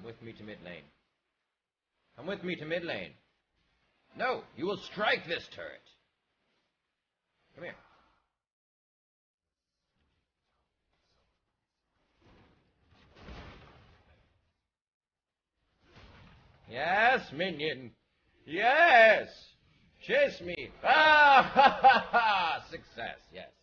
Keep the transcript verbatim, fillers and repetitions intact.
with me to mid lane. Come with me to mid lane. No, you will strike this turret. Come here. Yes, minion. Yes. Chase me. Ah, ha, ha, ha. Success, yes.